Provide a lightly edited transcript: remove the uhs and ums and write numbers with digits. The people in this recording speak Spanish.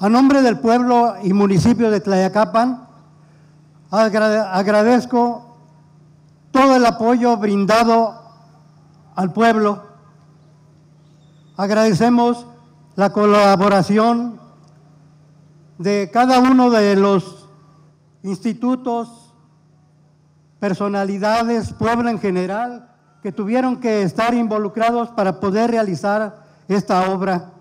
A nombre del pueblo y municipio de Tlayacapan, agradezco todo el apoyo brindado al pueblo. Agradecemos la colaboración de cada uno de los institutos, personalidades, pueblo en general, que tuvieron que estar involucrados para poder realizar esta obra.